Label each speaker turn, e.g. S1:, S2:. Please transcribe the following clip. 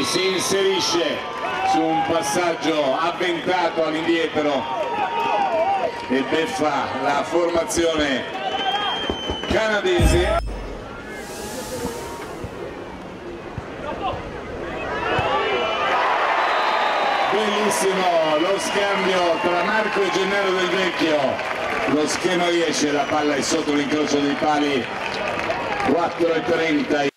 S1: si inserisce su un passaggio avventato all'indietro e beffa la formazione canadese. Bellissimo lo scambio tra Marco e Gennaro Del Vecchio, lo schema riesce, la palla è sotto l'incrocio dei pali, 4:30.